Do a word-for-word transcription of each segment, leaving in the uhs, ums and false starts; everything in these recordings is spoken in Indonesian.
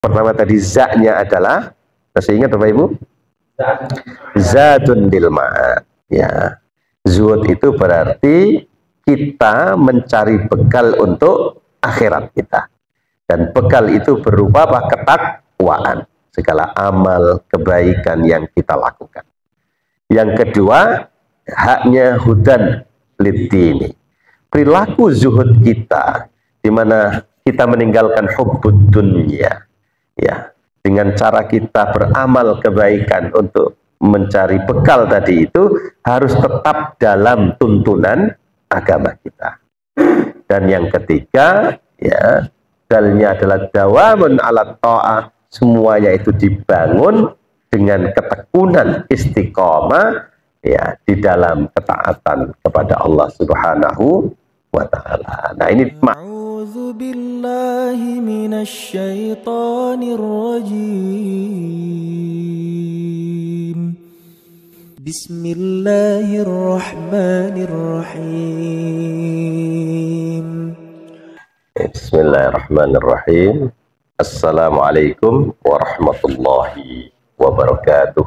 Pertama tadi za-nya adalah, masih ingat Bapak Ibu? Zadun lil ma'ad. Ya. Zuhud itu berarti kita mencari bekal untuk akhirat kita. Dan bekal itu berupa apa? Ketakwaan. Segala amal kebaikan yang kita lakukan. Yang kedua, haknya hudan lidini. Perilaku zuhud kita, di mana kita meninggalkan hubbud dunya, ya, dengan cara kita beramal kebaikan untuk mencari bekal tadi itu harus tetap dalam tuntunan agama kita. Dan yang ketiga, ya, dalnya adalah dawamun ala ta'ah, semuanya itu dibangun dengan ketekunan istiqomah, ya, di dalam ketaatan kepada Allah Subhanahu wa ta'ala. Nah, ini A'udzu billahi minasy syaithanir rajim. Bismillahirrahmanirrahim. Bismillahirrahmanirrahim. Assalamualaikum warahmatullahi wabarakatuh.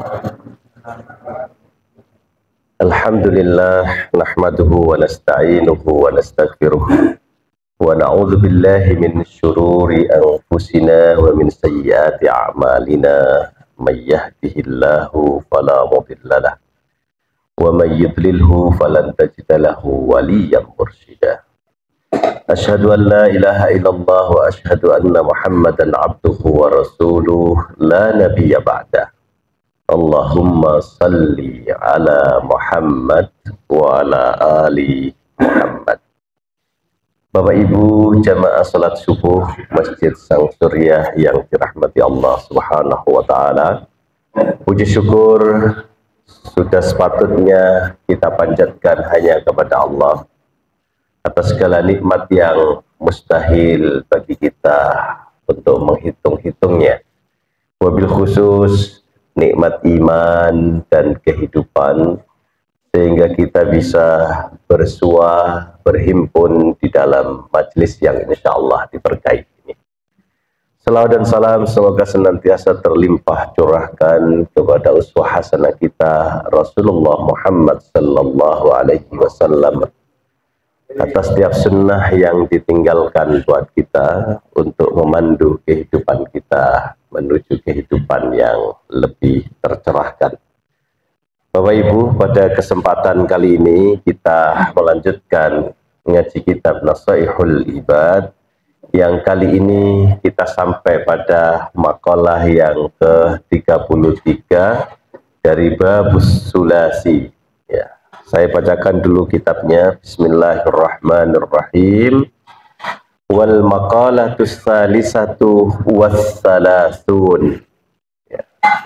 Alhamdulillah, nahmaduhu wa nasta'inuhu wa nastaghfiruh wa na'udzu billahi min syururi anfusina wa min sayyiati a'malina. May yahdihillahu fala mudilla lahu wa may yudlilhu falan tajida lahu waliyyan mursyida. Asyhadu an la ilaha illallah wa asyhadu anna Muhammadan abduhu wa rasuluh la nabiyya ba'dah. Allahumma salli ala Muhammad wa ala ali Muhammad. Bapak Ibu jamaah salat subuh Masjid Sang Surya yang dirahmati Allah Subhanahu wa taala. Puji syukur sudah sepatutnya kita panjatkan hanya kepada Allah atas segala nikmat yang mustahil bagi kita untuk menghitung-hitungnya. Wabil khusus nikmat iman dan kehidupan, sehingga kita bisa bersua, berhimpun di dalam majelis yang insya Allah diberkahi ini. Salawat dan salam semoga senantiasa terlimpah curahkan kepada uswah hasanah kita Rasulullah Muhammad sallallahu alaihi wasallam, atas setiap sunnah yang ditinggalkan buat kita untuk memandu kehidupan kita menuju kehidupan yang lebih tercerahkan. Bapak Ibu, pada kesempatan kali ini kita melanjutkan ngaji kitab Nasaihul Ibad, yang kali ini kita sampai pada makalah yang ke tiga puluh tiga dari Babus Sulasi. Ya. Saya bacakan dulu kitabnya. Bismillahirrahmanirrahim. Wal maqalatus salisatu wassalasun. Ya.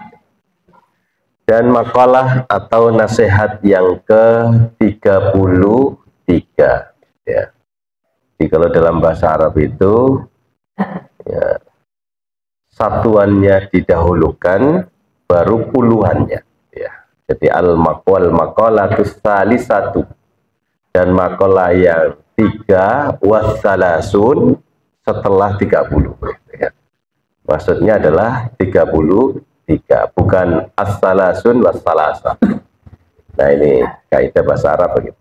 Dan makalah atau nasihat yang ke tiga puluh tiga. Ya. Jadi kalau dalam bahasa Arab itu, ya, satuannya didahulukan, baru puluhannya. Jadi al-maqal maqalatus salisatu, dan maqalah yang tiga wassalasun setelah tiga puluh. Ya. Maksudnya adalah tiga puluh tiga, bukan as-salasun wassalasa. Nah, ini kaidah bahasa Arab begitu.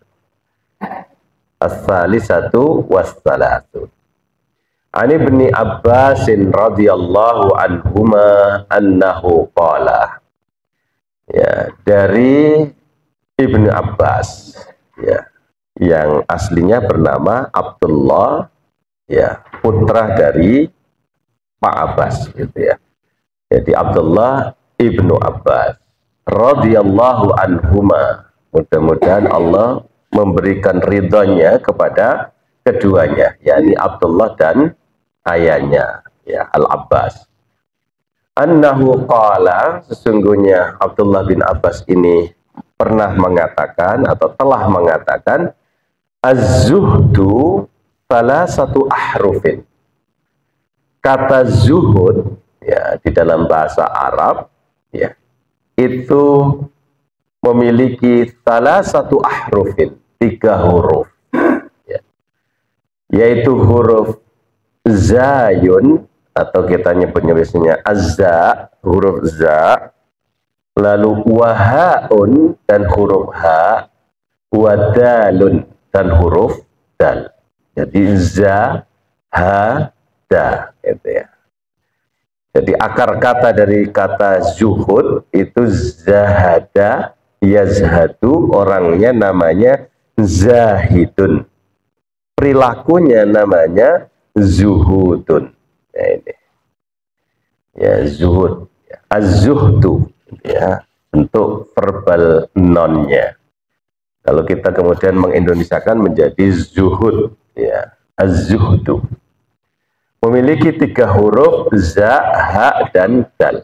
As-salisatu wassalasun. Ani bin Abbasin radhiyallahu anhuma annahu qala. Ya, dari Ibnu Abbas, ya, yang aslinya bernama Abdullah, ya, putra dari Pak Abbas, gitu ya. Jadi Abdullah Ibnu Abbas radhiyallahu anhuma, mudah-mudahan Allah memberikan ridhonya kepada keduanya, yakni Abdullah dan ayahnya, ya, Al-Abbas. Annahu qala, sesungguhnya Abdullah bin Abbas ini pernah mengatakan atau telah mengatakan, az-zuhdu salasatu ahrufin. Kata zuhud, ya, di dalam bahasa Arab, ya, itu memiliki salasatu ahrufin, tiga huruf, ya, yaitu huruf zayun, atau kita nyebutnya biasanya azza, huruf za, lalu wahaun dan huruf ha, wadalun dan huruf dal. Jadi za, ha, da, gitu ya. Jadi akar kata dari kata zuhud itu zahada, yazhadu, orangnya namanya zahidun, perilakunya namanya zuhudun. Ya, ini ya zuhud, az-zuhdu ya, untuk verbal nonnya. Kalau kita kemudian mengindonesiakan menjadi zuhud ya, az-zuhdu. Memiliki tiga huruf za, ha, dan dal.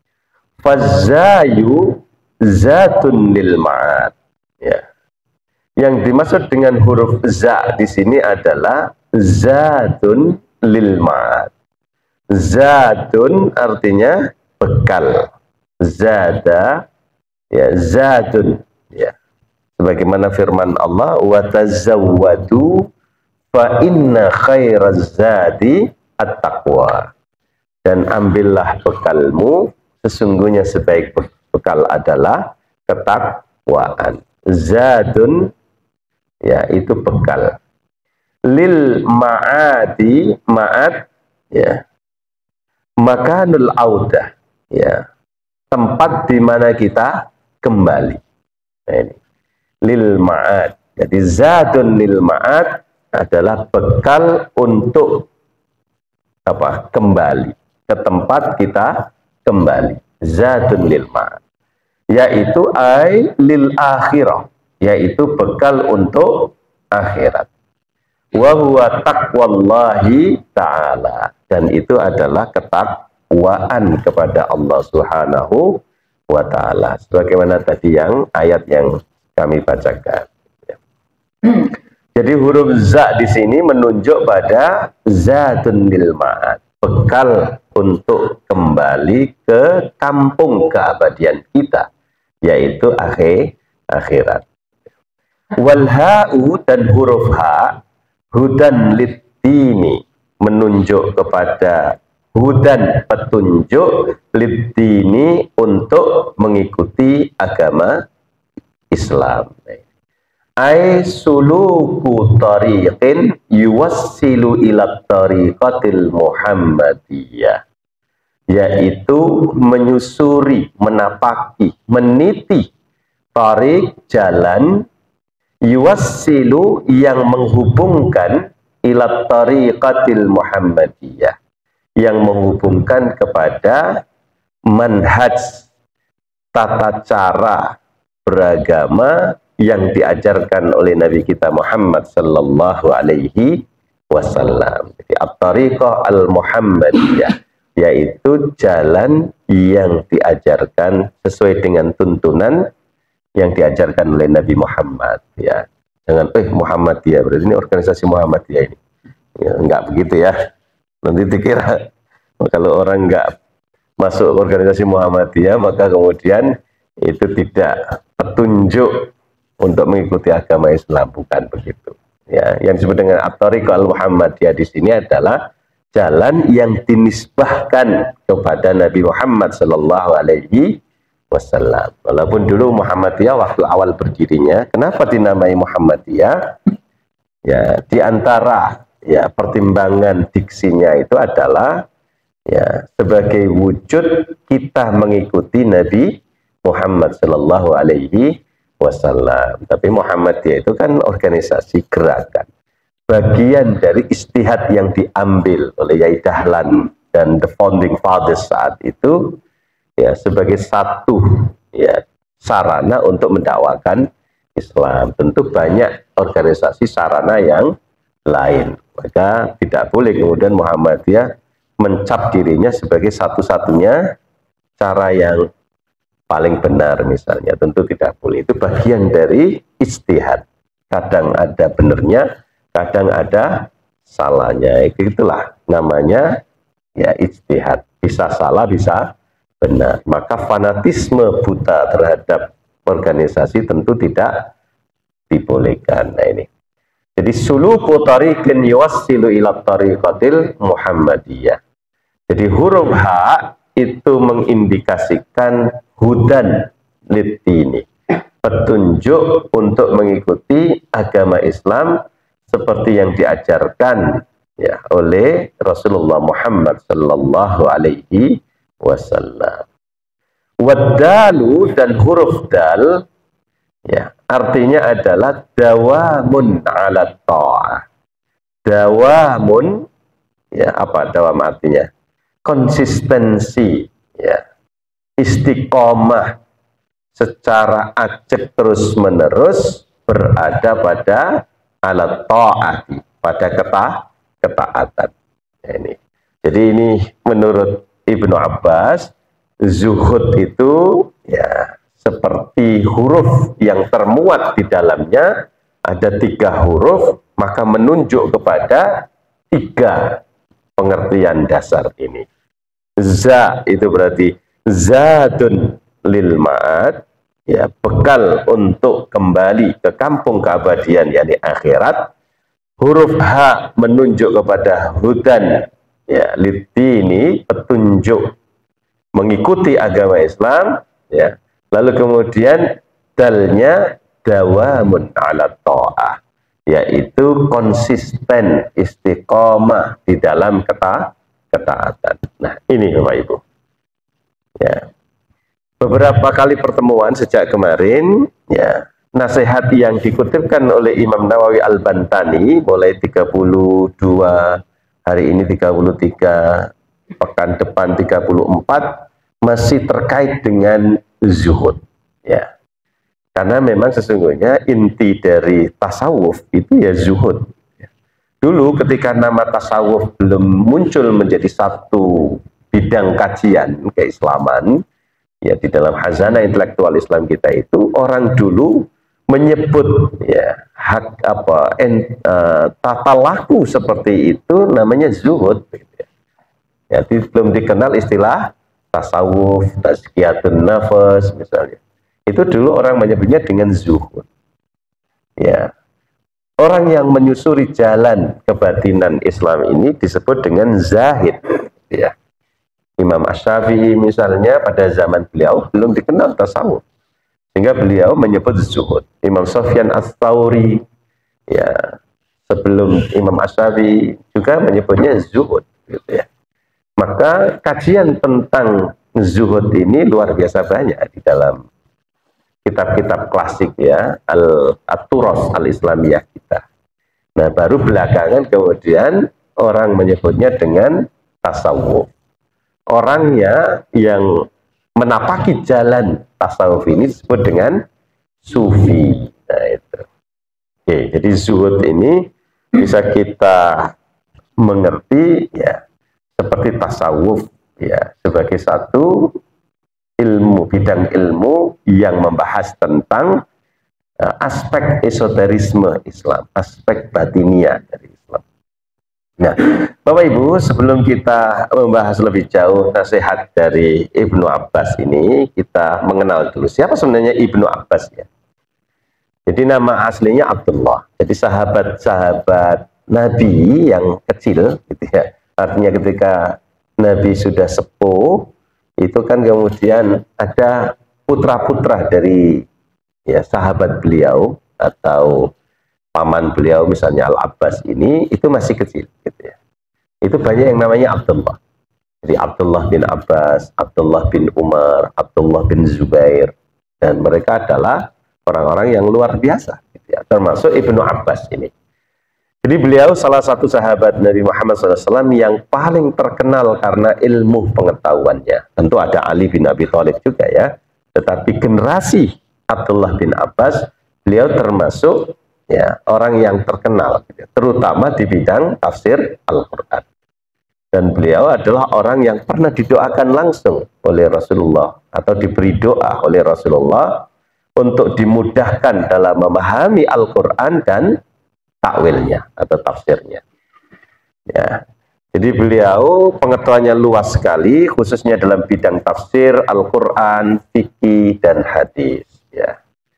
Fazayu zatun lil ma'ad ya. Yang dimaksud dengan huruf za di sini adalah zatun lil ma'ad. Zatun artinya bekal, zada ya, zatun ya, sebagaimana firman Allah, wa tazawwadu fa inna khairaz zadi at-taqwa, dan ambillah bekalmu, sesungguhnya sebaik bekal adalah ketakwaan. Zadun ya, itu bekal. Lil ma'adi, ma'ad ya, makanul audah ya, tempat di mana kita kembali. Nah, ini lil ma'ad. Jadi zadun lil ma'ad adalah bekal untuk apa? Kembali ke tempat kita kembali. Zadun lil ma'ad, yaitu ai lil akhirah, yaitu bekal untuk akhirat. Wa huwa taqwallahi ta'ala, dan itu adalah ketakwaan kepada Allah Subhanahu wa ta'ala, sebagaimana tadi yang ayat yang kami bacakan. Jadi huruf za di sini menunjuk pada zatun lil ma'ad, bekal untuk kembali ke kampung keabadian kita, yaitu akhir akhirat. Wal ha'u, dan huruf ha, hudan lid-dini, menunjuk kepada hudan, petunjuk, lid-dini, untuk mengikuti agama Islam. Ai suluku tariqin yuwassilu ila tariqatil muhammadiyah, yaitu menyusuri, menapaki, meniti tariq, jalan, yuwassilu, yang menghubungkan, ila tariqatil muhammadiyah, yang menghubungkan kepada manhaj, tata cara beragama yang diajarkan oleh Nabi kita Muhammad sallallahu alaihi wasallam. Jadi at-tariqah al-muhammadiyah, yaitu jalan yang diajarkan sesuai dengan tuntunan yang diajarkan oleh Nabi Muhammad ya. Jangan eh Muhammadiyah berarti ini organisasi Muhammadiyah ini. Ya, enggak begitu ya. Nanti dikira kalau orang enggak masuk organisasi Muhammadiyah maka kemudian itu tidak petunjuk untuk mengikuti agama Islam, bukan begitu. Ya, yang disebut dengan at-tariqah al-muhammadiyah di sini adalah jalan yang dinisbahkan kepada Nabi Muhammad sallallahu alaihi wasallam. Walaupun dulu Muhammadiyah waktu awal berdirinya, kenapa dinamai Muhammadiyah? Ya, di antara ya pertimbangan diksinya itu adalah ya sebagai wujud kita mengikuti Nabi Muhammad sallallahu alaihi wasallam. Tapi Muhammadiyah itu kan organisasi gerakan, bagian dari istihad yang diambil oleh Yai Dahlan dan the founding fathers saat itu ya sebagai satu ya sarana untuk mendakwakan Islam. Tentu banyak organisasi sarana yang lain, maka tidak boleh kemudian Muhammadiyah mencap dirinya sebagai satu-satunya cara yang paling benar misalnya. Tentu tidak boleh. Itu bagian dari ijtihad. Kadang ada benarnya, kadang ada salahnya. Itulah namanya ya ijtihad. Bisa salah, bisa benar. Maka fanatisme buta terhadap organisasi tentu tidak dibolehkan. Nah ini. Jadi suluku tariqin yuwassilu ila tariqatil muhammadiyah. Jadi huruf H itu mengindikasikan hudan litini, petunjuk untuk mengikuti agama Islam seperti yang diajarkan ya oleh Rasulullah Muhammad sallallahu alaihi wasallam. Wadalu, dan huruf dal ya artinya adalah dawamun ala ta'ah. Dawamun ya, apa dawam artinya? Konsistensi ya, istiqomah secara acak terus menerus berada pada alat ta'ati, pada keta, ketaatan ya, ini. Jadi ini menurut Ibnu Abbas, zuhud itu ya seperti huruf yang termuat di dalamnya ada tiga huruf, maka menunjuk kepada tiga pengertian dasar ini. Za itu berarti zadun lil ma'ad, ya bekal untuk kembali ke kampung keabadian yakni akhirat. Huruf H menunjuk kepada hudan ya litini, petunjuk mengikuti agama Islam ya. Lalu kemudian dalnya dawamun ala ta'ah, yaitu konsisten istiqomah di dalam keta ketaatan. Nah, ini Bapak Ibu. Ya. Beberapa kali pertemuan sejak kemarin, ya, nasihat yang dikutipkan oleh Imam Nawawi Al-Bantani mulai tiga puluh dua, hari ini tiga puluh tiga, pekan depan tiga puluh empat, masih terkait dengan zuhud. Ya. Karena memang sesungguhnya inti dari tasawuf itu ya zuhud. Dulu ketika nama tasawuf belum muncul menjadi satu bidang kajian keislaman, ya di dalam khazanah intelektual Islam kita itu orang dulu menyebut ya hak apa en, uh, tata laku seperti itu namanya zuhud. Ya, belum dikenal istilah tasawuf, tazkiyatun nafas misalnya. Itu dulu orang menyebutnya dengan zuhud. Ya. Orang yang menyusuri jalan kebatinan Islam ini disebut dengan zahid. Ya. Imam Asy-Syafi'i misalnya pada zaman beliau belum dikenal tasawuf, sehingga beliau menyebut zuhud. Imam Sufyan Ats-Tsauri ya sebelum Imam Asy-Syafi'i juga menyebutnya zuhud gitu ya. Maka kajian tentang zuhud ini luar biasa banyak di dalam kitab-kitab klasik ya, Al-Turas Al-Islamiyah kita. Nah, baru belakangan kemudian orang menyebutnya dengan tasawuf. Orangnya yang menapaki jalan tasawuf ini disebut dengan sufi. Nah, itu. Oke, jadi zuhud ini bisa kita mengerti ya seperti tasawuf ya sebagai satu ilmu, bidang ilmu yang membahas tentang uh, aspek esoterisme Islam, aspek batinia dari Islam. Nah, Bapak Ibu, sebelum kita membahas lebih jauh nasihat dari Ibnu Abbas ini, kita mengenal dulu siapa sebenarnya Ibnu Abbas ya. Jadi nama aslinya Abdullah. Jadi sahabat-sahabat Nabi yang kecil gitu ya. Artinya ketika Nabi sudah sepuh, itu kan kemudian ada putra-putra dari ya sahabat beliau atau paman beliau misalnya Al-Abbas ini itu masih kecil gitu ya. Itu banyak yang namanya Abdullah. Jadi Abdullah bin Abbas, Abdullah bin Umar, Abdullah bin Zubair, dan mereka adalah orang-orang yang luar biasa gitu ya, termasuk Ibnu Abbas ini. Jadi beliau salah satu sahabat Nabi Muhammad shallallahu alaihi wasallam yang paling terkenal karena ilmu pengetahuannya. Tentu ada Ali bin Abi Thalib juga ya. Tetapi generasi Abdullah bin Abbas, beliau termasuk ya orang yang terkenal, gitu, terutama di bidang tafsir Al-Quran. Dan beliau adalah orang yang pernah didoakan langsung oleh Rasulullah atau diberi doa oleh Rasulullah untuk dimudahkan dalam memahami Al-Quran dan takwilnya atau tafsirnya. Ya. Jadi beliau pengetahuannya luas sekali, khususnya dalam bidang tafsir Al-Quran, fikih dan hadis. Ya.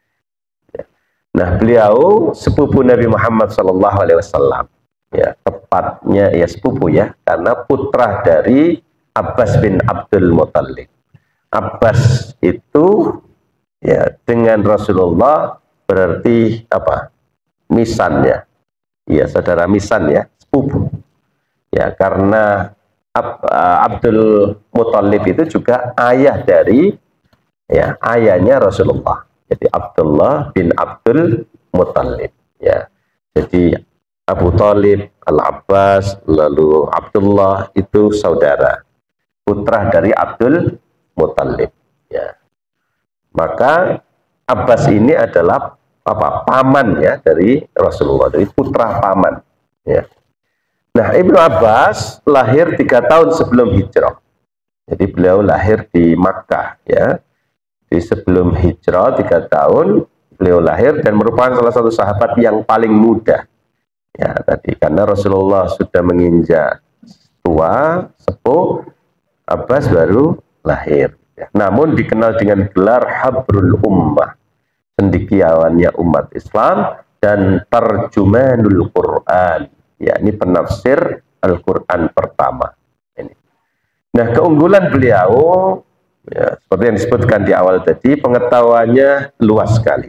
Ya. Nah, beliau sepupu Nabi Muhammad shallallahu alaihi wasallam. Ya, tepatnya ya sepupu ya, karena putra dari Abbas bin Abdul Muthalib. Abbas itu ya dengan Rasulullah berarti apa? Misannya. Ya, saudara misan ya, sepupu. Ya, karena Ab, uh, Abdul Muthalib itu juga ayah dari ya ayahnya Rasulullah. Jadi Abdullah bin Abdul Muthalib. Ya, jadi Abu Thalib, Al-Abbas, lalu Abdullah itu saudara, putra dari Abdul Muthalib. Ya, maka Abbas ini adalah apa? Paman ya dari Rasulullah, dari putra paman. Ya. Nah, Ibnu Abbas lahir tiga tahun sebelum hijrah. Jadi beliau lahir di Makkah ya. Di sebelum hijrah tiga tahun beliau lahir dan merupakan salah satu sahabat yang paling muda. Ya, tadi karena Rasulullah sudah menginjak tua, sepuh, Abbas baru lahir. Ya. Namun dikenal dengan gelar Habrul Ummah, cendekiawannya umat Islam, dan Tarjumanul Quran. Ya, ini penafsir Al-Quran pertama. Ini. Nah, keunggulan beliau, ya, seperti yang disebutkan di awal tadi, pengetahuannya luas sekali.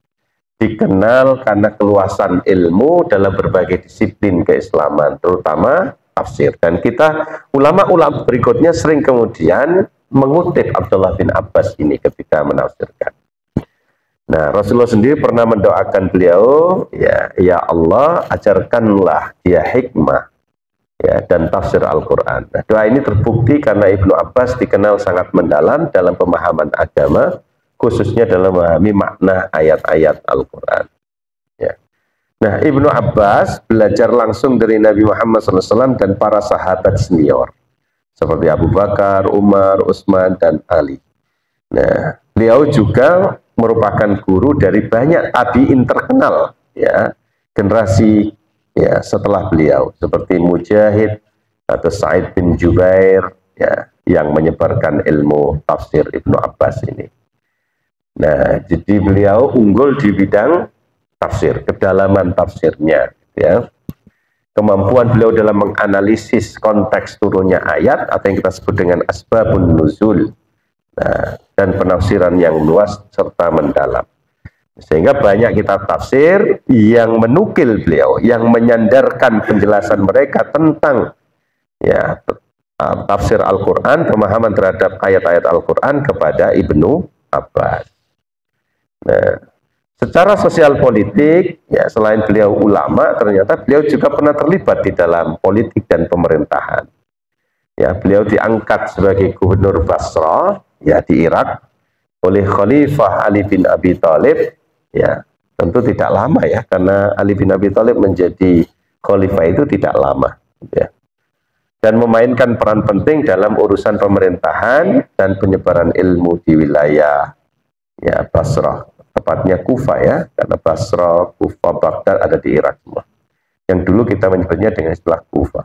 Dikenal karena keluasan ilmu dalam berbagai disiplin keislaman, terutama tafsir. Dan kita, ulama-ulama berikutnya sering kemudian mengutip Abdullah bin Abbas ini ketika menafsirkan. Nah, Rasulullah sendiri pernah mendoakan beliau, ya, ya Allah, ajarkanlah dia hikmah ya, dan tafsir Al-Quran. Nah, doa ini terbukti karena Ibnu Abbas dikenal sangat mendalam dalam pemahaman agama, khususnya dalam memahami makna ayat-ayat Al-Quran. Ya. Nah, Ibnu Abbas belajar langsung dari Nabi Muhammad shallallahu alaihi wasallam dan para sahabat senior, seperti Abu Bakar, Umar, Utsman, dan Ali. Nah, beliau juga merupakan guru dari banyak tabi'in terkenal ya, generasi ya setelah beliau, seperti Mujahid atau Sa'id bin Jubair ya, yang menyebarkan ilmu tafsir Ibnu Abbas ini. Nah, jadi beliau unggul di bidang tafsir, kedalaman tafsirnya ya. Kemampuan beliau dalam menganalisis konteks turunnya ayat atau yang kita sebut dengan asbabun nuzul. Nah, dan penafsiran yang luas serta mendalam, sehingga banyak kitab tafsir yang menukil beliau, yang menyandarkan penjelasan mereka tentang ya tafsir Al-Quran, pemahaman terhadap ayat-ayat Al-Quran kepada Ibnu Abbas. Nah, secara sosial politik ya, selain beliau ulama, ternyata beliau juga pernah terlibat di dalam politik dan pemerintahan. Ya, beliau diangkat sebagai gubernur Basra ya di Irak oleh Khalifah Ali bin Abi Thalib. Ya, tentu tidak lama ya, karena Ali bin Abi Thalib menjadi khalifah itu tidak lama ya. Dan memainkan peran penting dalam urusan pemerintahan dan penyebaran ilmu di wilayah ya Basrah, tepatnya Kufah ya, karena Basrah, Kufah, Baghdad ada di Irak semua. Yang dulu kita menyebutnya dengan istilah Kufah.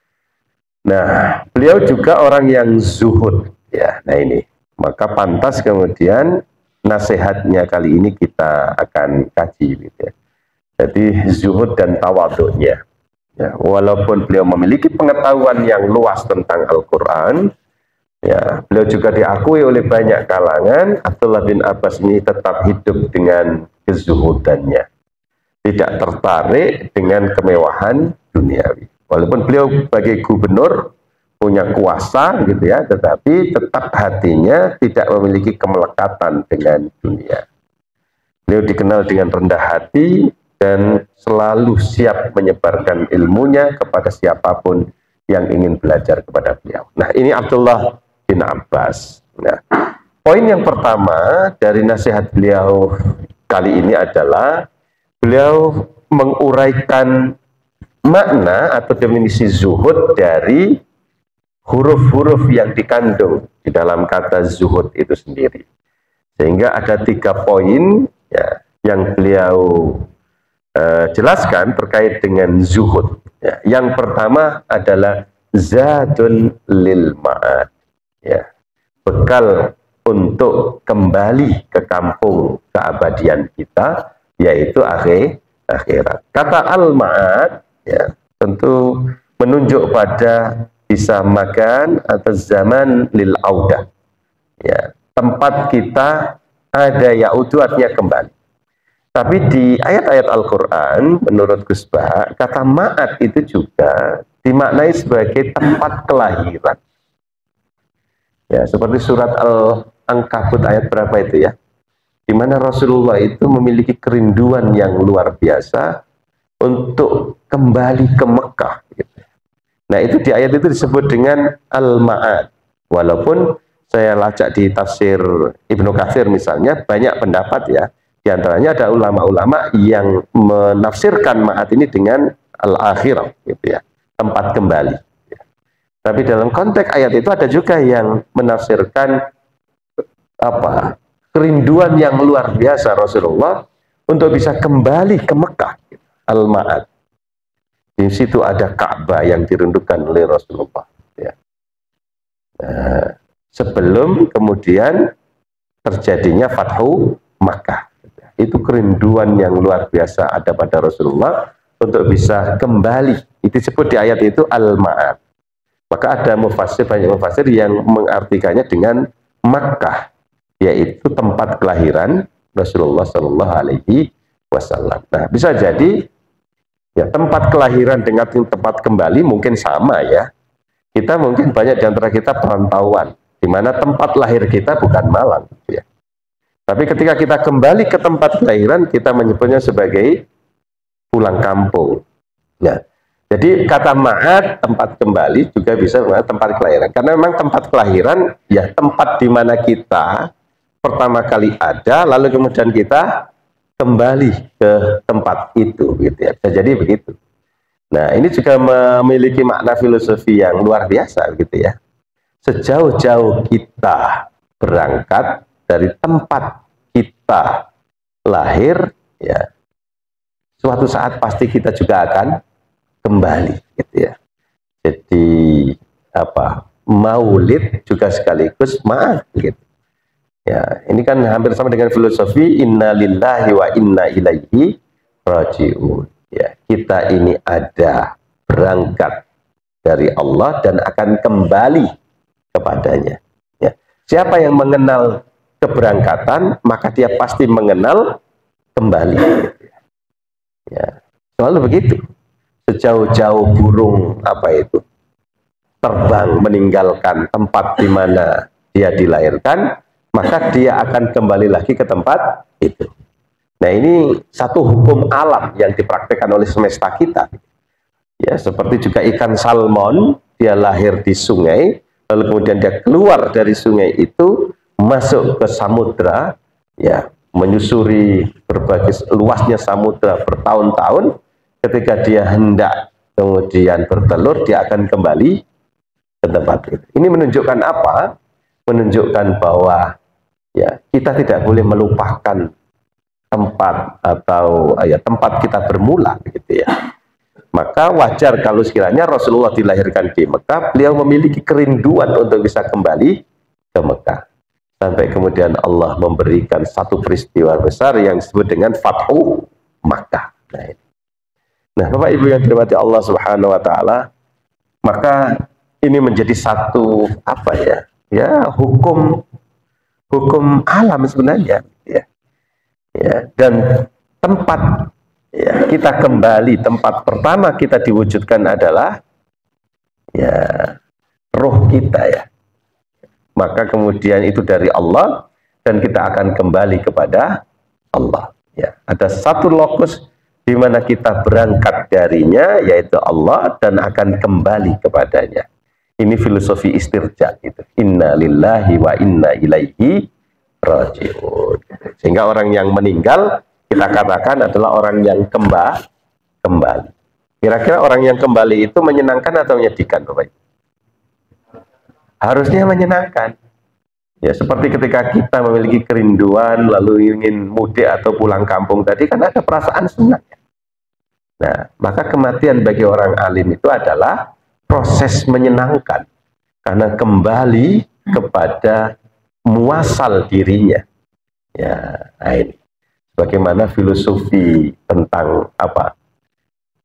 Nah, beliau juga orang yang zuhud ya. Nah, ini maka pantas kemudian nasihatnya kali ini kita akan kaji gitu ya. Jadi zuhud dan tawadhu'nya. Ya, walaupun beliau memiliki pengetahuan yang luas tentang Al-Quran, ya, beliau juga diakui oleh banyak kalangan. Abdullah bin Abbas ini tetap hidup dengan kezuhudannya, tidak tertarik dengan kemewahan duniawi. Walaupun beliau sebagai gubernur punya kuasa gitu ya, tetapi tetap hatinya tidak memiliki kemelekatan dengan dunia. Beliau dikenal dengan rendah hati dan selalu siap menyebarkan ilmunya kepada siapapun yang ingin belajar kepada beliau. Nah, ini Abdullah bin Abbas. Nah, poin yang pertama dari nasihat beliau kali ini adalah beliau menguraikan makna atau definisi zuhud dari huruf-huruf yang dikandung di dalam kata zuhud itu sendiri. Sehingga ada tiga poin ya, yang beliau uh, jelaskan terkait dengan zuhud. Ya. Yang pertama adalah zadun lil ma'ad. Ya. Bekal untuk kembali ke kampung keabadian kita, yaitu akhir, akhirat. Kata al-ma'ad ya, tentu menunjuk pada bisa makan atau zaman lil audah. Ya, tempat kita ada yaudu artinya kembali. Tapi di ayat-ayat Al-Qur'an menurut Gus Ba, kata ma'ad itu juga dimaknai sebagai tempat kelahiran. Ya, seperti surat Al-Ankabut ayat berapa itu ya? Di mana Rasulullah itu memiliki kerinduan yang luar biasa untuk kembali ke Mekah. Gitu. Nah, itu di ayat itu disebut dengan Al-Ma'ad. Walaupun saya lacak di tafsir Ibnu Katsir misalnya, banyak pendapat ya. Di antaranya ada ulama-ulama yang menafsirkan Ma'ad ini dengan Al-Akhirah, gitu ya, tempat kembali. Tapi dalam konteks ayat itu ada juga yang menafsirkan apa kerinduan yang luar biasa Rasulullah untuk bisa kembali ke Mekah. Al-Ma'ad. Di situ ada Ka'bah yang dirindukan oleh Rasulullah. Ya. Nah, sebelum kemudian terjadinya Fathu Makkah. Itu kerinduan yang luar biasa ada pada Rasulullah untuk bisa kembali. Itu disebut di ayat itu Al-Ma'ad. Maka ada mufassir, banyak mufassir yang mengartikannya dengan Makkah, yaitu tempat kelahiran Rasulullah Shallallahu Alaihi Wasallam. Nah, bisa jadi ya tempat kelahiran dengan tempat kembali mungkin sama ya. Kita mungkin banyak di antara kita perantauan, di mana tempat lahir kita bukan Malang, ya. Tapi ketika kita kembali ke tempat kelahiran, kita menyebutnya sebagai pulang kampung. Nah, jadi kata ma'ad, tempat kembali, juga bisa berarti tempat kelahiran. Karena memang tempat kelahiran, ya tempat di mana kita pertama kali ada, lalu kemudian kita kembali ke tempat itu, gitu ya. Bisa jadi begitu. Nah, ini juga memiliki makna filosofi yang luar biasa, gitu ya. Sejauh-jauh kita berangkat dari tempat kita lahir, ya, suatu saat pasti kita juga akan kembali, gitu ya. Jadi apa maulid juga sekaligus ma'ad, gitu ya. Ini kan hampir sama dengan filosofi inna lillahi wa inna ilaihi raji'un, ya. Kita ini ada berangkat dari Allah dan akan kembali kepadanya, ya. Siapa yang mengenal keberangkatan, maka dia pasti mengenal kembali, gitu ya. Ya, selalu begitu. Sejauh-jauh burung apa itu terbang meninggalkan tempat di mana dia dilahirkan, maka dia akan kembali lagi ke tempat itu. Nah, ini satu hukum alam yang dipraktikkan oleh semesta kita. Ya, seperti juga ikan salmon, dia lahir di sungai, lalu kemudian dia keluar dari sungai itu masuk ke samudra, ya, menyusuri berbagai luasnya samudra bertahun-tahun. Ketika dia hendak kemudian bertelur, dia akan kembali ke tempat itu. Ini menunjukkan apa? Menunjukkan bahwa ya kita tidak boleh melupakan tempat atau ya tempat kita bermula, gitu ya. Maka wajar kalau sekiranya Rasulullah dilahirkan di Mekah, beliau memiliki kerinduan untuk bisa kembali ke Mekah. Sampai kemudian Allah memberikan satu peristiwa besar yang disebut dengan Fathu Makkah. Nah, ini. Nah, Bapak Ibu yang dirahmati Allah Subhanahu wa taala, maka ini menjadi satu apa ya? Ya, hukum hukum alam sebenarnya, ya. Ya, dan tempat ya kita kembali, tempat pertama kita diwujudkan adalah ya roh kita, ya. Maka kemudian itu dari Allah dan kita akan kembali kepada Allah, ya. Ada satu lokus di mana kita berangkat darinya, yaitu Allah, dan akan kembali kepadanya. Ini filosofi istirja, gitu. Inna lillahi wa inna ilaihi raji'un. Sehingga orang yang meninggal kita katakan adalah orang yang kembali. Kembali. Kira-kira orang yang kembali itu menyenangkan atau menyedihkan, Bapak? Harusnya menyenangkan. Ya, seperti ketika kita memiliki kerinduan lalu ingin mudik atau pulang kampung tadi, kan ada perasaan senang. Nah, maka kematian bagi orang alim itu adalah proses menyenangkan, karena kembali kepada muasal dirinya. Ya, nah ini bagaimana filosofi tentang apa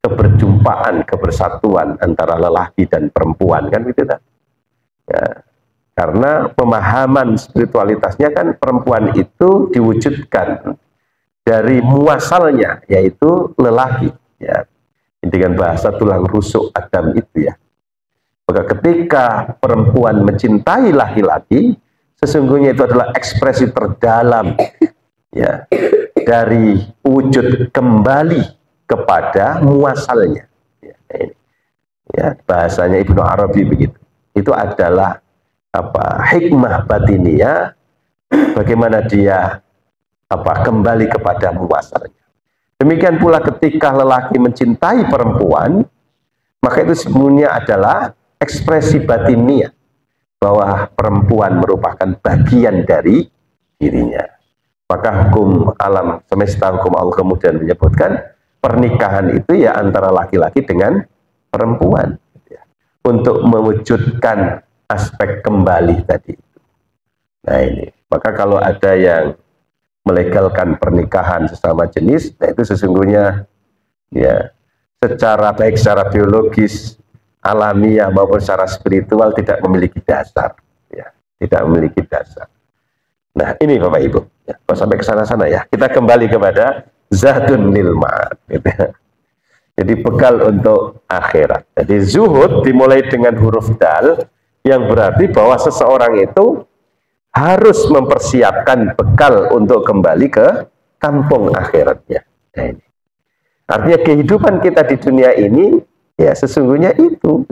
keberjumpaan, kebersatuan antara lelaki dan perempuan, kan gitu kan? Ya, karena pemahaman spiritualitasnya kan perempuan itu diwujudkan dari muasalnya, yaitu lelaki, ya, dengan bahasa tulang rusuk Adam itu ya. Maka ketika perempuan mencintai laki-laki, sesungguhnya itu adalah ekspresi terdalam, ya, dari wujud kembali kepada muasalnya. Ya, ini. Ya, bahasanya Ibnu Arabi begitu. Itu adalah apa, hikmah batiniyah, bagaimana dia apa, kembali kepada muasalnya. Demikian pula ketika lelaki mencintai perempuan, maka itu sebenarnya adalah ekspresi batiniyah bahwa perempuan merupakan bagian dari dirinya. Maka hukum alam semesta, hukum Allah kemudian menyebutkan pernikahan itu ya antara laki-laki dengan perempuan, ya, untuk mewujudkan aspek kembali tadi. Nah ini, maka kalau ada yang melegalkan pernikahan sesama jenis, nah itu sesungguhnya ya secara baik secara biologis, alamiah maupun secara spiritual tidak memiliki dasar, ya, tidak memiliki dasar. Nah ini Bapak Ibu, ya, kok sampai ke sana-sana ya, kita kembali kepada zadun lil ma'ad, gitu ya. Jadi bekal untuk akhirat. Jadi zuhud dimulai dengan huruf dal, yang berarti bahwa seseorang itu harus mempersiapkan bekal untuk kembali ke kampung akhiratnya. Nah, ini. Artinya kehidupan kita di dunia ini ya sesungguhnya itu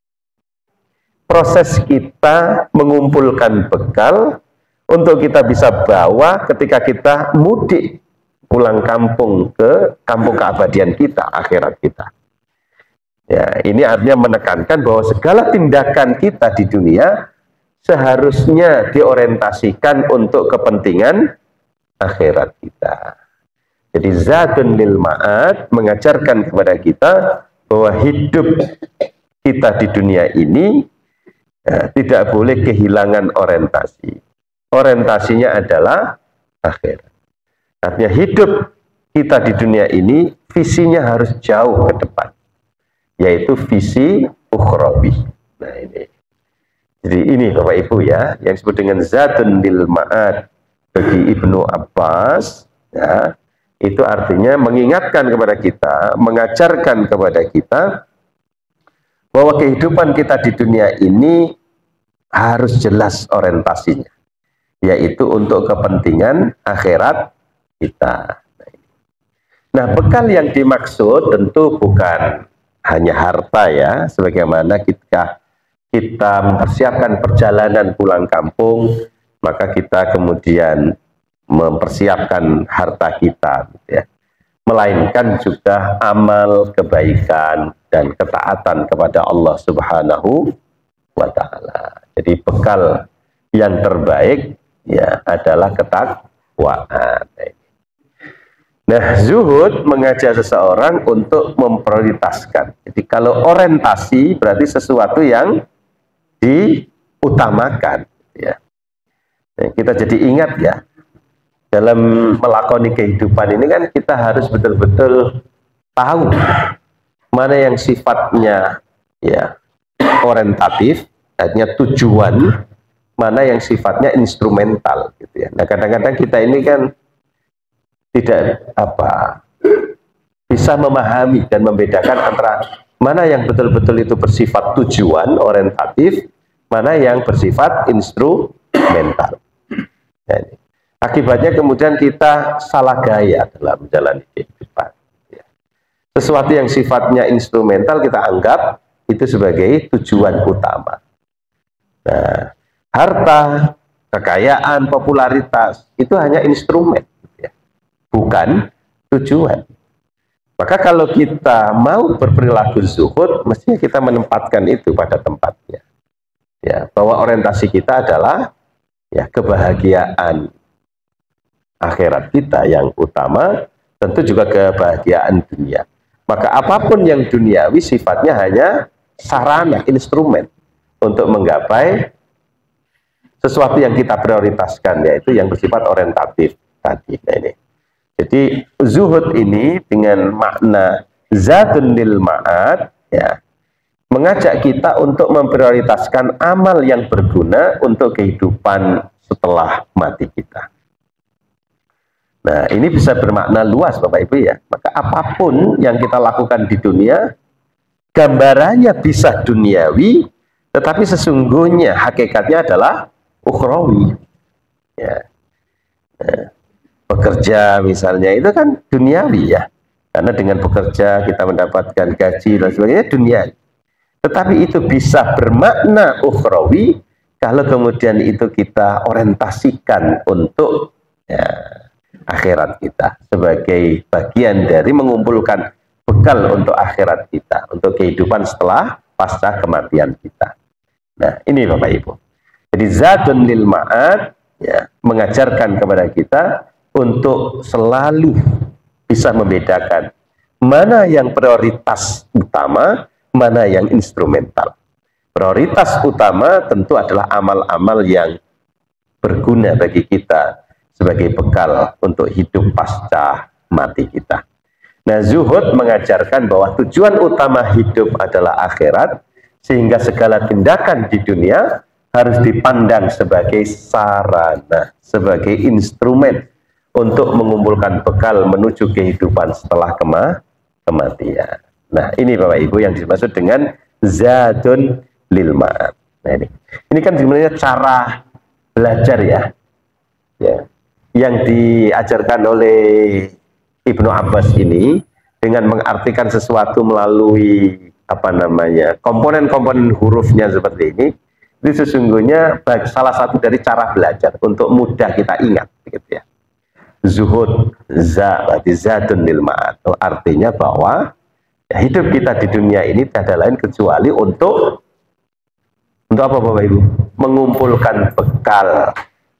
proses kita mengumpulkan bekal untuk kita bisa bawa ketika kita mudik pulang kampung ke kampung keabadian kita, akhirat kita. Ya, ini artinya menekankan bahwa segala tindakan kita di dunia seharusnya diorientasikan untuk kepentingan akhirat kita. Jadi zadun lil ma'ad mengajarkan kepada kita bahwa hidup kita di dunia ini ya, tidak boleh kehilangan orientasi. Orientasinya adalah akhirat. Artinya hidup kita di dunia ini visinya harus jauh ke depan, yaitu visi ukhrawi. Nah ini. Jadi ini Bapak Ibu ya, yang disebut dengan zadun lil ma'ad bagi Ibnu Abbas, ya, itu artinya mengingatkan kepada kita, mengajarkan kepada kita bahwa kehidupan kita di dunia ini harus jelas orientasinya, yaitu untuk kepentingan akhirat kita. Nah, bekal yang dimaksud tentu bukan hanya harta ya, sebagaimana kita kita mempersiapkan perjalanan pulang kampung, maka kita kemudian mempersiapkan harta kita, ya. Melainkan juga amal kebaikan dan ketaatan kepada Allah Subhanahu wa Ta'ala. Jadi bekal yang terbaik ya adalah ketakwaan. Nah, zuhud mengajak seseorang untuk memprioritaskan. Jadi kalau orientasi berarti sesuatu yang diutamakan, ya. Nah, kita jadi ingat ya, dalam melakoni kehidupan ini kan kita harus betul-betul tahu mana yang sifatnya ya orientatif, artinya tujuan, mana yang sifatnya instrumental, gitu ya. Nah, kadang-kadang kita ini kan tidak apa bisa memahami dan membedakan antara mana yang betul-betul itu bersifat tujuan orientatif, mana yang bersifat instrumental. Nah, ini. Akibatnya kemudian kita salah gaya dalam menjalani kehidupan. Sesuatu yang sifatnya instrumental kita anggap itu sebagai tujuan utama. Nah, harta, kekayaan, popularitas itu hanya instrumen, ya, bukan tujuan. Maka kalau kita mau berperilaku zuhud, mestinya kita menempatkan itu pada tempatnya. Ya, bahwa orientasi kita adalah ya kebahagiaan akhirat kita yang utama, tentu juga kebahagiaan dunia. Maka apapun yang duniawi sifatnya hanya sarana, instrumen untuk menggapai sesuatu yang kita prioritaskan, yaitu yang bersifat orientatif tadi. Nah, ini. Jadi zuhud ini dengan makna Zadun lil ma'ad, ya, mengajak kita untuk memprioritaskan amal yang berguna untuk kehidupan setelah mati kita. Nah, ini bisa bermakna luas Bapak Ibu ya. Maka apapun yang kita lakukan di dunia, gambarannya bisa duniawi, tetapi sesungguhnya hakikatnya adalah ukhrawi. Ya. Nah, bekerja misalnya itu kan duniawi ya. Karena dengan bekerja kita mendapatkan gaji dan sebagainya, duniawi. Tetapi itu bisa bermakna ukhrawi kalau kemudian itu kita orientasikan untuk ya, akhirat kita sebagai bagian dari mengumpulkan bekal untuk akhirat kita, untuk kehidupan setelah pasca kematian kita. Nah, ini Bapak Ibu. Jadi zadun lil ma'ad, ya, mengajarkan kepada kita untuk selalu bisa membedakan mana yang prioritas utama, mana yang instrumental. Prioritas utama tentu adalah amal-amal yang berguna bagi kita sebagai bekal untuk hidup pasca mati kita. Nah, zuhud mengajarkan bahwa tujuan utama hidup adalah akhirat, sehingga segala tindakan di dunia harus dipandang sebagai sarana, sebagai instrumen untuk mengumpulkan bekal menuju kehidupan setelah kema kematian. Nah, ini Bapak Ibu yang dimaksud dengan zadun lil ma'ad. Nah, ini. Ini kan sebenarnya cara belajar ya. Ya. Yang diajarkan oleh Ibnu Abbas ini dengan mengartikan sesuatu melalui apa namanya komponen-komponen hurufnya seperti ini, itu sesungguhnya salah satu dari cara belajar untuk mudah kita ingat, gitu ya. Zuhud, za, berarti zadun lil ma'ad, artinya bahwa ya, hidup kita di dunia ini tidak lain kecuali untuk untuk apa Bapak Ibu? Mengumpulkan bekal,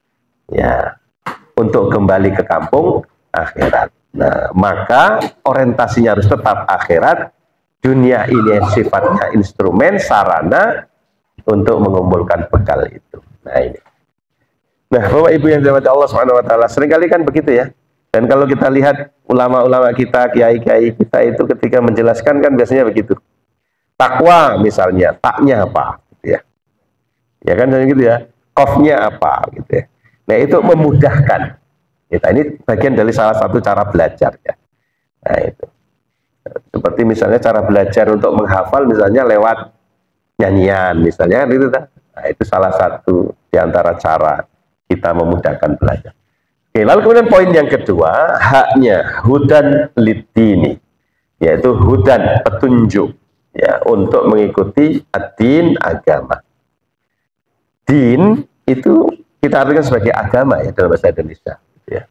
ya, untuk kembali ke kampung akhirat. Nah, maka orientasinya harus tetap akhirat. Dunia ini sifatnya instrumen, sarana untuk mengumpulkan bekal itu. Nah, ini. Nah, Bapak Ibu yang dirahmati Allah Subhanahu wa taala, seringkali kan begitu ya. Dan kalau kita lihat ulama-ulama kita, kiai-kiai kita itu ketika menjelaskan kan biasanya begitu. Takwa misalnya, taknya apa gitu ya. Ya kan gitu ya. Qafnya apa gitu ya. Nah, itu memudahkan. Kita ini bagian dari salah satu cara belajar ya. Nah, itu. Seperti misalnya cara belajar untuk menghafal misalnya lewat nyanyian misalnya itu. Nah, itu salah satu di antara cara kita memudahkan belajar. Oke, lalu kemudian poin yang kedua, haknya hudan lidini, yaitu hudan petunjuk ya untuk mengikuti ad-din agama. Din itu kita artikan sebagai agama ya dalam bahasa Indonesia ya.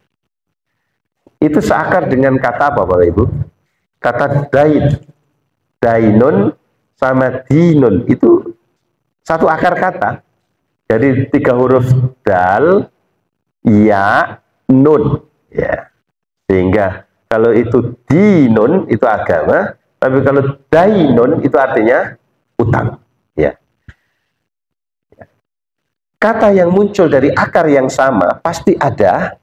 Itu seakar dengan kata apa Bapak Ibu? Kata dain, dainun sama dinun itu satu akar kata. Jadi tiga huruf dal, ya, nun, ya. Sehingga kalau itu dinun itu agama, tapi kalau dainun itu artinya utang, ya. Kata yang muncul dari akar yang sama pasti ada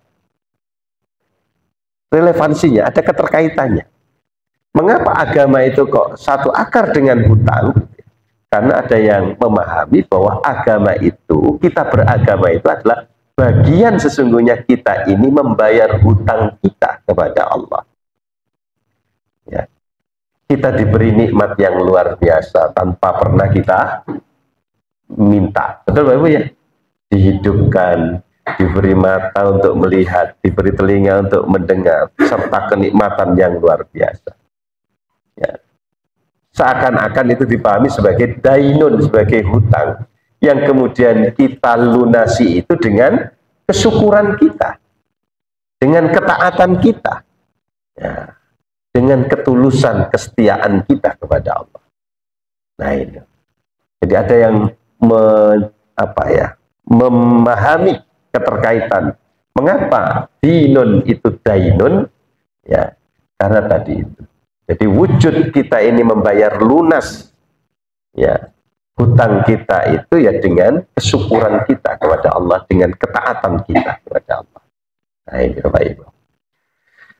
relevansinya, ada keterkaitannya. Mengapa agama itu kok satu akar dengan hutang? Karena ada yang memahami bahwa agama itu, kita beragama itu adalah bagian sesungguhnya kita ini membayar hutang kita kepada Allah. Ya. Kita diberi nikmat yang luar biasa tanpa pernah kita minta. Betul Bapak Ibu ya? Dihidupkan, diberi mata untuk melihat, diberi telinga untuk mendengar, serta kenikmatan yang luar biasa. Ya. Seakan-akan itu dipahami sebagai dainun, sebagai hutang yang kemudian kita lunasi itu dengan kesyukuran kita, dengan ketaatan kita, ya, dengan ketulusan kesetiaan kita kepada Allah. Nah ini, jadi ada yang me, apa ya, memahami keterkaitan. Mengapa dinun itu dainun? Ya, karena tadi itu. Jadi wujud kita ini membayar lunas ya hutang kita itu ya dengan kesyukuran kita kepada Allah, dengan ketaatan kita kepada Allah. Nah ini Bapak Ibu.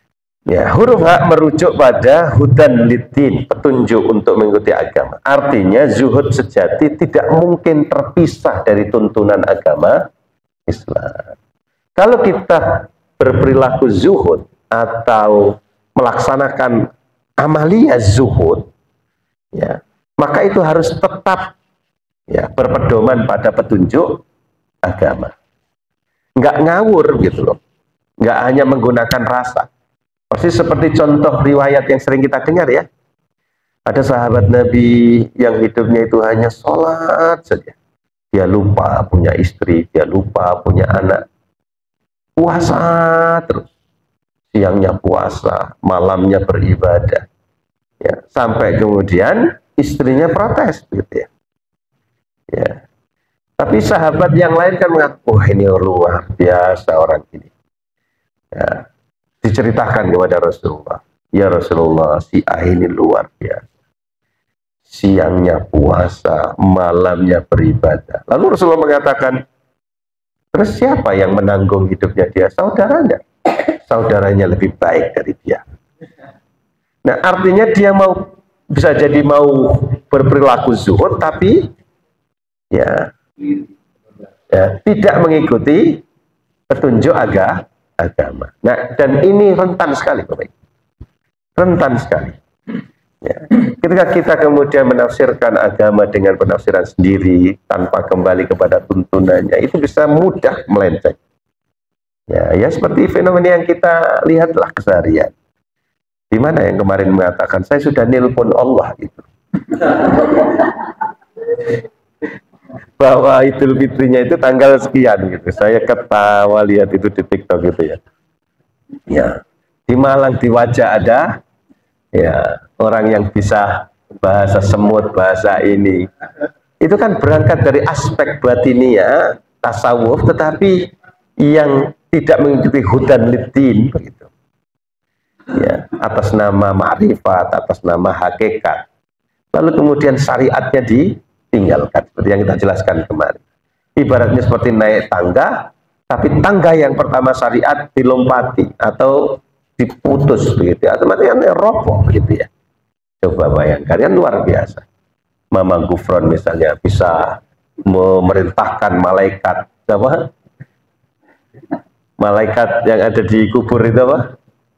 Ya, huruf H merujuk pada hudan lidin, petunjuk untuk mengikuti agama. Artinya zuhud sejati tidak mungkin terpisah dari tuntunan agama Islam. Kalau kita berperilaku zuhud atau melaksanakan amalia zuhud, ya, maka itu harus tetap ya berpedoman pada petunjuk agama. Nggak ngawur gitu loh, nggak hanya menggunakan rasa. Persis seperti contoh riwayat yang sering kita dengar ya. Ada sahabat Nabi yang hidupnya itu hanya sholat saja. Dia lupa punya istri, dia lupa punya anak. Puasa terus. Siangnya puasa, malamnya beribadah. Ya, sampai kemudian istrinya protes gitu ya. Ya. Tapi sahabat yang lain kan mengatakan, wah ini luar biasa orang ini. Ya. Diceritakan kepada Rasulullah, ya Rasulullah, si A ini luar biasa. Siangnya puasa, malamnya beribadah. Lalu Rasulullah mengatakan, terus siapa yang menanggung hidupnya dia? Saudaranya. Saudaranya lebih baik dari dia. Nah, artinya dia mau, bisa jadi mau berperilaku zuhud, tapi ya, ya tidak mengikuti petunjuk agama. agama. Nah, dan ini rentan sekali, Bapak Ibu. Rentan sekali. Ya. Ketika kita kemudian menafsirkan agama dengan penafsiran sendiri tanpa kembali kepada tuntunannya, itu bisa mudah melenceng. Ya, ya seperti fenomena yang kita lihatlah keseharian. Di mana yang kemarin mengatakan saya sudah nelpon Allah itu. Bahwa Idul Fitrinya itu tanggal sekian gitu. Saya ketawa lihat itu di TikTok gitu ya. Ya, di Malang di Wajah ada ya orang yang bisa bahasa semut, bahasa ini. Itu kan berangkat dari aspek batinia, tasawuf, tetapi yang tidak mengikuti hudan lidin begitu. Ya, atas nama ma'rifat, atas nama hakikat. Lalu kemudian syariatnya di tinggalkan, seperti yang kita jelaskan kemarin. Ibaratnya seperti naik tangga, tapi tangga yang pertama syariat dilompati atau diputus begitu, otomatis roboh begitu ya. Coba bayangkan, kan luar biasa. Mama Gufron misalnya bisa memerintahkan malaikat apa? Malaikat yang ada di kubur itu apa?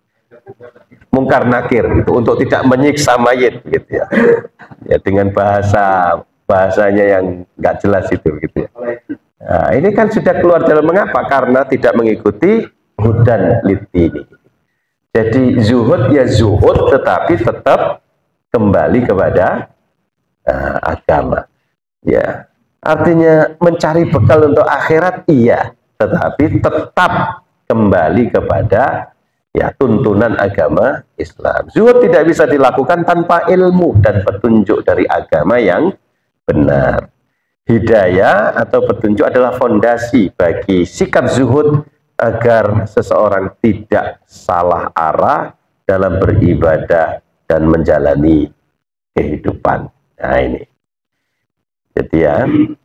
Mungkar nakir gitu, untuk tidak menyiksa mayit gitu ya. Ya dengan bahasa bahasanya yang nggak jelas itu gitu ya. Nah, ini kan sudah keluar jalan. Mengapa? Karena tidak mengikuti hudan lidini. Jadi zuhud ya zuhud, tetapi tetap kembali kepada uh, agama. Ya, artinya mencari bekal untuk akhirat iya, tetapi tetap kembali kepada ya tuntunan agama Islam. Zuhud tidak bisa dilakukan tanpa ilmu dan petunjuk dari agama yang benar. Hidayah atau petunjuk adalah fondasi bagi sikap zuhud agar seseorang tidak salah arah dalam beribadah dan menjalani kehidupan. Nah ini. Jadi ya,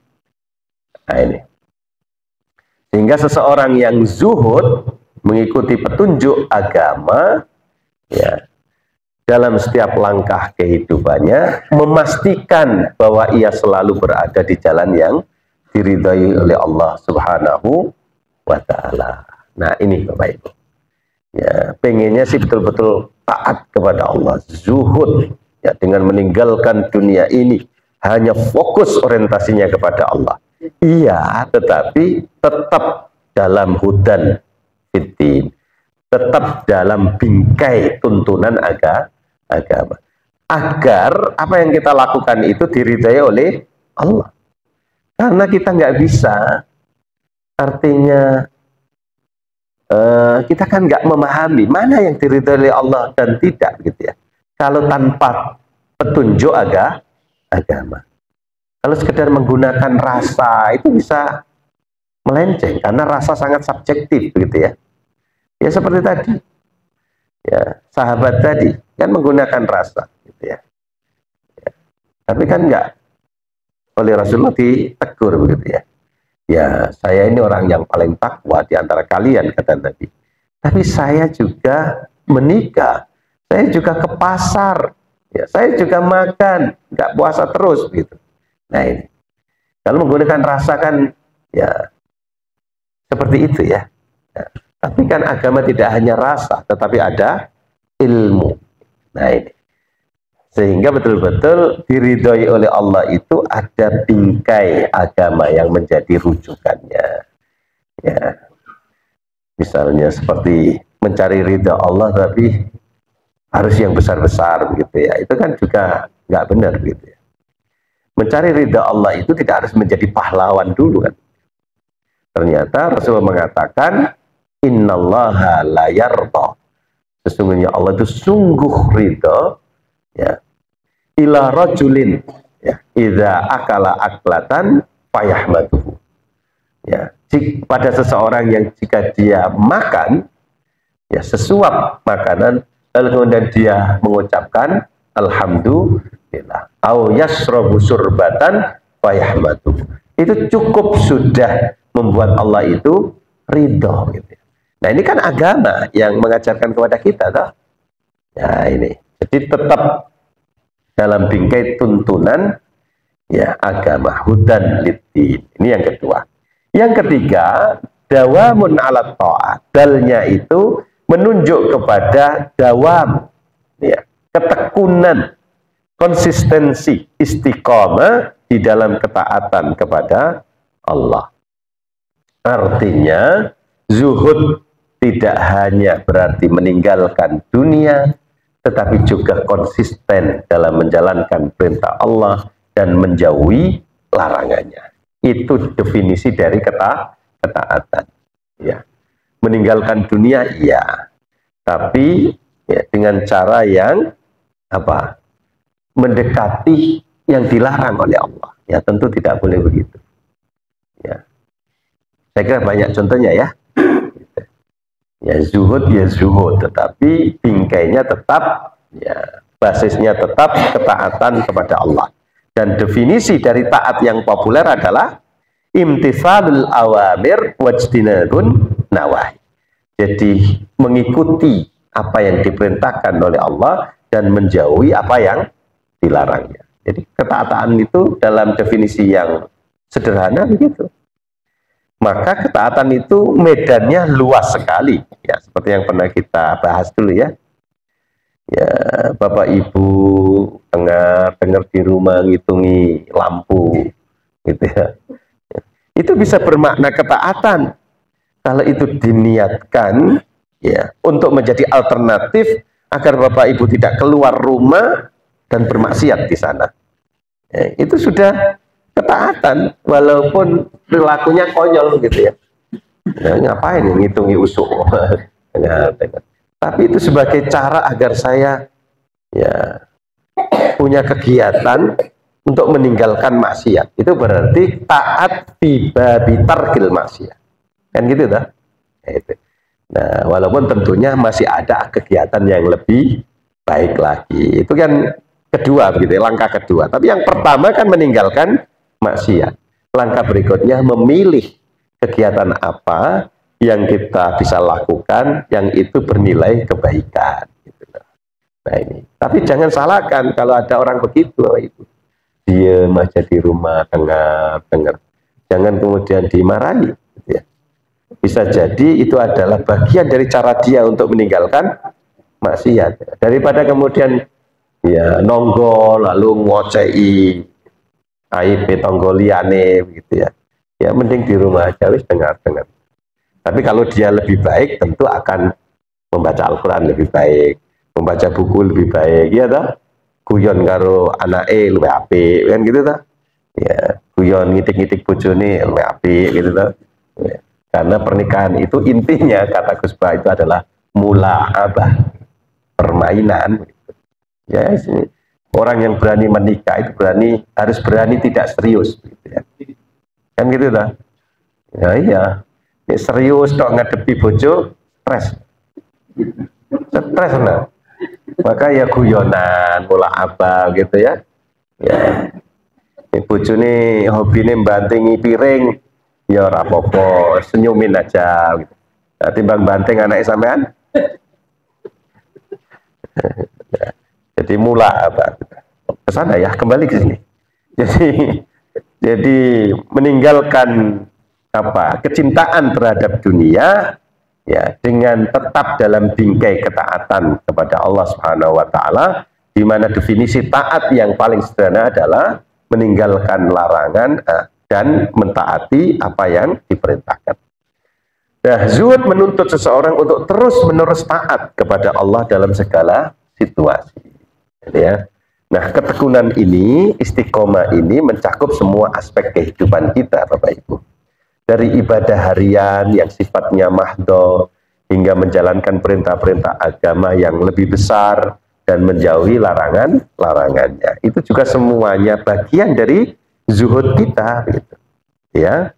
nah ini. Sehingga seseorang yang zuhud mengikuti petunjuk agama, ya, dalam setiap langkah kehidupannya, memastikan bahwa ia selalu berada di jalan yang diridhai oleh Allah Subhanahu wa Ta'ala. Nah ini Bapak Ibu, ya, pengennya sih betul-betul taat kepada Allah, zuhud, ya, dengan meninggalkan dunia ini, hanya fokus orientasinya kepada Allah. Iya, tetapi tetap dalam hudan fitin, tetap dalam bingkai tuntunan agama. agama agar apa yang kita lakukan itu diridhai oleh Allah, karena kita nggak bisa, artinya uh, kita kan nggak memahami mana yang diridhai oleh Allah dan tidak gitu ya, kalau tanpa petunjuk aga, agama. Kalau sekedar menggunakan rasa itu bisa melenceng, karena rasa sangat subjektif begitu ya. Ya seperti tadi ya, sahabat tadi kan menggunakan rasa gitu ya. Ya. Tapi kan enggak, oleh Rasulullah ditegur begitu ya. Ya, saya ini orang yang paling takwa di antara kalian, kata Nabi. Tapi saya juga menikah, saya juga ke pasar, ya, saya juga makan, nggak puasa terus gitu. Nah ini, kalau menggunakan rasa kan ya seperti itu ya. Nah, tapi kan agama tidak hanya rasa, tetapi ada ilmu. Nah ini, sehingga betul-betul diridhoi oleh Allah itu ada bingkai agama yang menjadi rujukannya. Ya, misalnya seperti mencari ridha Allah tapi harus yang besar-besar begitu ya, itu kan juga nggak benar gitu ya. Mencari ridha Allah itu tidak harus menjadi pahlawan dulu kan. Ternyata Rasul mengatakan innallaha la yarda, sesungguhnya Allah itu sungguh ridha ya ila rajulin ya idza akala aklatan fayahmaduhu, ya pada seseorang yang jika dia makan ya sesuap makanan lalu kemudian dia mengucapkan alhamdulillah au yasrabu surbatan fayahmadu, itu cukup sudah membuat Allah itu ridho gitu. Nah ini kan agama yang mengajarkan kepada kita toh. Ya ini, jadi tetap dalam bingkai tuntunan ya agama hudan liddin. Ini yang kedua. Yang ketiga, dawamun ala ta'ah. Dalnya itu menunjuk kepada dawam, ya, ketekunan, konsistensi, istiqomah di dalam ketaatan kepada Allah. Artinya, zuhud tidak hanya berarti meninggalkan dunia, tetapi juga konsisten dalam menjalankan perintah Allah dan menjauhi larangannya. Itu definisi dari keta ketaatan. Ya, meninggalkan dunia, iya, tapi ya, dengan cara yang apa? Mendekati yang dilarang oleh Allah. Ya, tentu tidak boleh begitu. Ya, saya kira banyak contohnya ya. Ya zuhud ya zuhud, tetapi bingkainya tetap ya basisnya tetap ketaatan kepada Allah. Dan definisi dari taat yang populer adalah imtithalul awamir wajtinabun nawahi. Jadi mengikuti apa yang diperintahkan oleh Allah dan menjauhi apa yang dilarangnya. Jadi ketaatan itu dalam definisi yang sederhana begitu. Maka ketaatan itu medannya luas sekali, ya seperti yang pernah kita bahas dulu ya. Ya, Bapak Ibu dengar dengar di rumah ngitungi lampu, gitu ya. Itu bisa bermakna ketaatan kalau itu diniatkan ya untuk menjadi alternatif agar Bapak Ibu tidak keluar rumah dan bermaksiat di sana. Ya, itu sudah ketaatan walaupun perilakunya konyol gitu ya. Nah, ngapain ngitungi usuk? Tapi itu sebagai cara agar saya ya punya kegiatan untuk meninggalkan maksiat. Itu berarti taat tiba bitarkil maksiat. Kan gitu dah. Nah, walaupun tentunya masih ada kegiatan yang lebih baik lagi. Itu kan kedua begitu, langkah kedua. Tapi yang pertama kan meninggalkan maksiat. Langkah berikutnya memilih kegiatan apa yang kita bisa lakukan yang itu bernilai kebaikan gitu. Nah ini, tapi jangan salahkan kalau ada orang begitu, itu diam aja di rumah dengar dengar, jangan kemudian dimarahi gitu ya. Bisa jadi itu adalah bagian dari cara dia untuk meninggalkan maksiat, daripada kemudian ya nonggo lalu ngocei aib tonggoliane gitu ya. Ya mending di rumah aja wis dengar-dengar. Tapi kalau dia lebih baik tentu akan membaca Al-Qur'an lebih baik, membaca buku lebih baik, ya toh? Guyon karo anake luwih apik kan gitu toh. Ya, guyon ngitik-ngitik bojone luwih apik gitu toh. Ya. Karena pernikahan itu intinya kata Gus Bah itu adalah mula'abah, permainan gitu. Ya, sini. Orang yang berani menikah itu berani harus berani tidak serius gitu ya. Kan gitu toh. Ya iya. Ya, serius dong ngadepi bojo stres. Stres nah. Maka ya guyonan, mula apa gitu ya. Ya. Ini bojo nih hobine bantingi piring. Ya ora apa-apa, senyumin aja gitu. Nah, timbang banting anak sampean. Jadi mula apa? Ke sana ya, kembali ke sini. Jadi jadi meninggalkan apa? Kecintaan terhadap dunia ya dengan tetap dalam bingkai ketaatan kepada Allah Subhanahu wa taala, di mana definisi taat yang paling sederhana adalah meninggalkan larangan dan mentaati apa yang diperintahkan. Nah, zuhud menuntut seseorang untuk terus-menerus taat kepada Allah dalam segala situasi. Ya. Nah, ketekunan ini, istiqomah ini mencakup semua aspek kehidupan kita, Bapak Ibu. Dari ibadah harian yang sifatnya mahdo, hingga menjalankan perintah-perintah agama yang lebih besar, dan menjauhi larangan-larangannya. Itu juga semuanya bagian dari zuhud kita. Gitu. Ya.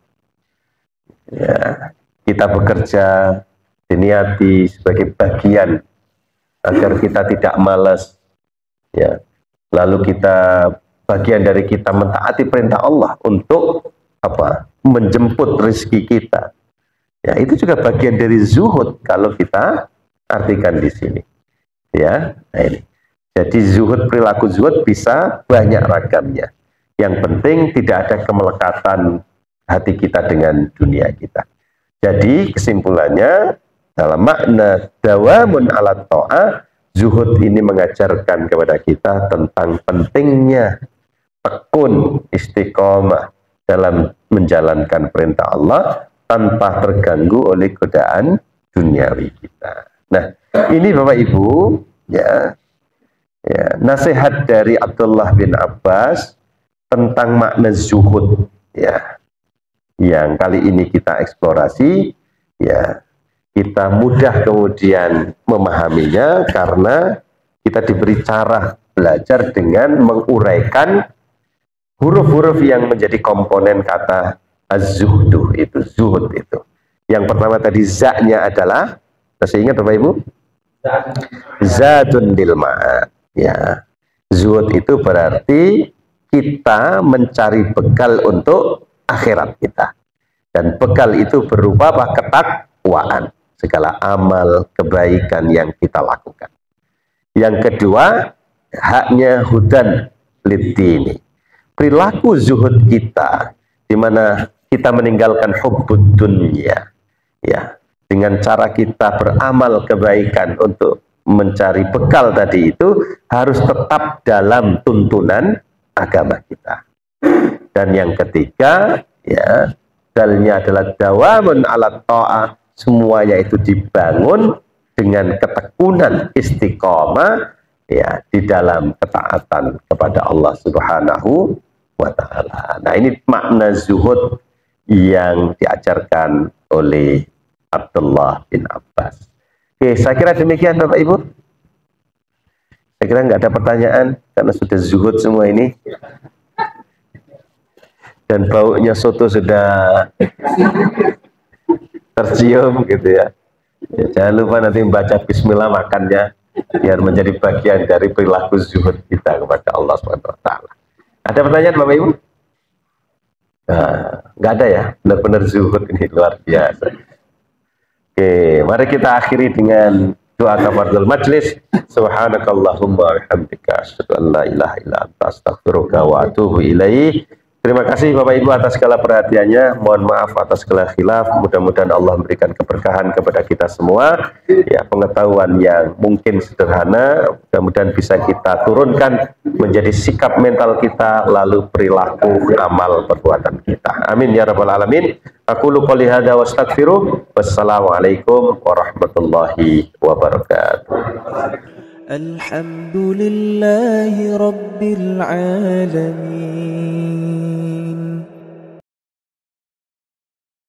Ya. Kita bekerja diniati sebagai bagian agar kita tidak malas. Ya. Lalu kita bagian dari kita mentaati perintah Allah untuk apa? Menjemput rezeki kita. Ya, itu juga bagian dari zuhud kalau kita artikan di sini. Ya, nah ini. Jadi zuhud, perilaku zuhud bisa banyak ragamnya. Yang penting tidak ada kemelekatan hati kita dengan dunia kita. Jadi kesimpulannya dalam makna dawamun ala ta'ah, zuhud ini mengajarkan kepada kita tentang pentingnya tekun istiqomah dalam menjalankan perintah Allah tanpa terganggu oleh godaan duniawi kita. Nah, ini Bapak Ibu, ya, ya nasihat dari Abdullah bin Abbas tentang makna zuhud, ya, yang kali ini kita eksplorasi, ya. Kita mudah kemudian memahaminya karena kita diberi cara belajar dengan menguraikan huruf-huruf yang menjadi komponen kata az-zuhdu, itu zuhud itu. Yang pertama tadi za-nya adalah, masih ingat Bapak Ibu? Zadun lil ma'ad. Ya. Zuhud itu berarti kita mencari bekal untuk akhirat kita. Dan bekal itu berupa apa? Ketakwaan. Segala amal kebaikan yang kita lakukan. Yang kedua, haknya hudan lidini. Perilaku zuhud kita, di mana kita meninggalkan hubbud dunya, ya, dengan cara kita beramal kebaikan untuk mencari bekal tadi itu harus tetap dalam tuntunan agama kita. Dan yang ketiga, ya, dalnya adalah dawamun ala ta'ah. Semuanya itu dibangun dengan ketekunan istiqomah, ya, di dalam ketaatan kepada Allah Subhanahu wa ta'ala. Nah, ini makna zuhud yang diajarkan oleh Abdullah bin Abbas. Oke, saya kira demikian Bapak Ibu. Saya kira nggak ada pertanyaan karena sudah zuhud semua ini. Dan baunya soto sudah tercium gitu ya. Ya, jangan lupa nanti membaca bismillah makannya biar menjadi bagian dari perilaku zuhud kita kepada Allah subhanahu wa taala. Ada pertanyaan Bapak Ibu? Nah, nggak ada ya, benar-benar zuhud ini luar biasa. Oke, mari kita akhiri dengan doa kafaratul majlis. Subhanakallahumma wa bihamdika asyhadu an la ilaha illa anta astaghfiruka wa atubu ilaik. Terima kasih Bapak Ibu atas segala perhatiannya. Mohon maaf atas segala khilaf. Mudah-mudahan Allah memberikan keberkahan kepada kita semua. Ya, pengetahuan yang mungkin sederhana, mudah-mudahan bisa kita turunkan menjadi sikap mental kita, lalu perilaku, amal, perbuatan kita. Amin ya rabbal alamin. Aqulu qouli hadza wa astaghfiruh. Wassalamualaikum warahmatullahi wabarakatuh. Alhamdulillahi rabbil alamin.